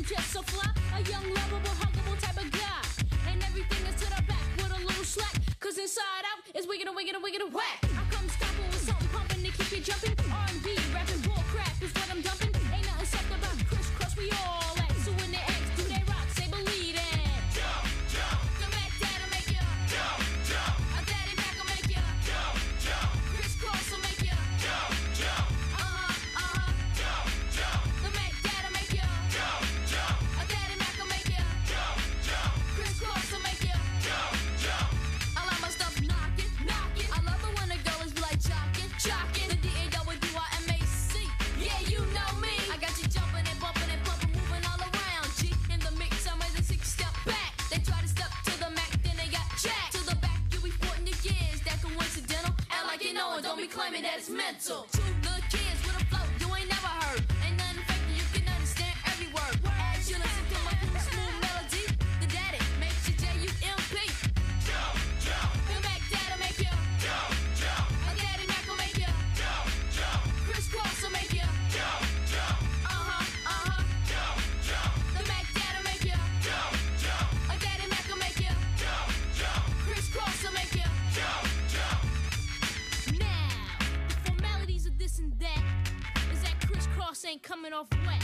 just so fly, a young, lovable, huggable type of guy. And everything is to the back with a little slack. Cause inside out is wiggin' and wiggin' and wiggin' and whack. I come stomping with something pumping to keep you jumping. R&B, rapping, bull crap is what I'm dumping. Ain't nothing soft about crisscross, we all like. So when they ask, do they rock? Say believe it. Jump, jump. The Mac Dad'll make ya Jump, jump. A Daddy Mac will make ya Jump, jump. crisscross will make ya Jump, jump. Jump, jump. The Mac Dad'll make ya Jump, jump. A Daddy Mac will make ya Jump, jump. crisscross will make ya. Jump, jump. I like my stuff knockin', knockin'. I love it when the girls be like jockin', jockin'. The D-A-W-I-M-A-C. Yeah, you know me. I got you jumping and bumping and pumping, moving all around. G in the mix, I'm ready to 6-step back. They try to step to the Mac, then they got jacked. To the back, you be sporting your gears. That coincidental. Act like you know it, don't be claiming that it's mental. Two little kids with a flow you ain't never heard. Ain't nothing fake, you can understand every word. As you listen to my smooth melody, the daddy makes you J-U-M-P. Jump, jump. The Mac Dad'll make ya Jump, jump. A Daddy Mac will make ya Jump, jump. crisscross will make ya Jump, jump. Jump, jump. The Mac Dad'll make ya Jump, jump. A Daddy Mac will make ya Jump, jump. crisscross will make ya. Jump, jump. Now, the formalities of this and that is that crisscross ain't coming off wet.